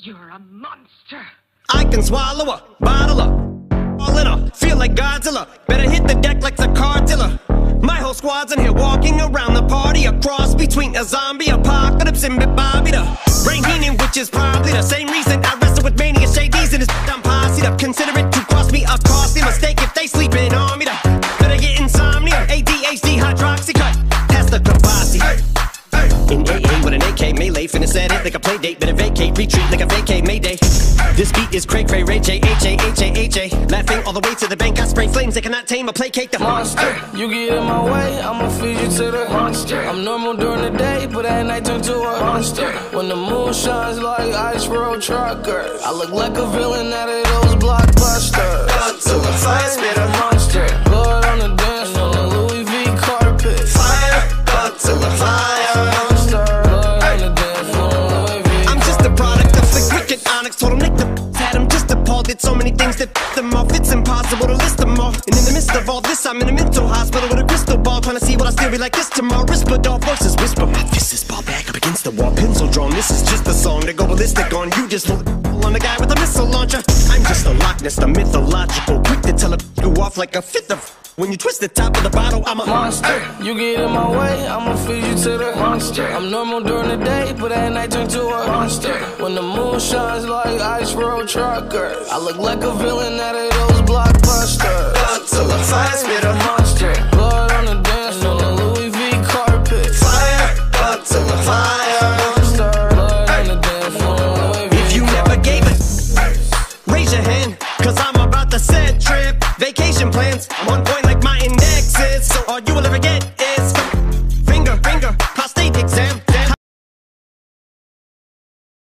You're a monster. I can swallow a bottle up, all in her, feel like Godzilla. Better hit the deck like the cartilla. My whole squad's in here walking around the party, a cross between a zombie apocalypse and Bobby the Brain Heenan, which is probably the same reason I wrestle with mania shades and his dumb posse up. Consider it to cross me a costly mistake if they sleeping on me. Better get insomnia, ADHD, hydroxy cut, pass the Kavasi. In AA with an AK melee, finna set it like a play date. Better vacate, retreat like a vacay Mayday. This beat is cray cray, Ray J, H-A-H-A-H-A. Laughing all the way to the bank, I spray flames. They cannot tame or placate the monster. You get in my way, I'ma feed you to the monster. I'm normal during the day, but at night turn to a monster. When the moon shines like ice road truckers, I look like a villain out of those blockbusters. Gun to the fire, spit a monster. Blood on the dance floor, on the Louis V carpet. Fire, gun to the fire. Told him Nick the had him just appalled. Did so many things that f***ed them off. It's impossible to list them all. And in the midst of all this, I'm in a mental hospital with a crystal ball, trying to see what I still be like this tomorrow. Risperdal versus whisper. My fist is ball back up against the wall, pencil drawn. This is just a song to go ballistic on. You just won't on the guy with a missile launcher. I'm just a Loch Ness, the mythological, quick to tell a you off like a fifth of. When you twist the top of the bottle, I'm a monster. You get in my way, I'ma feed you to the monster. I'm normal during the day, but at night turn to a monster. When the moon shines like ice road truckers, I look like a villain out of those blockbusters. Gun to the fire, spit a monster.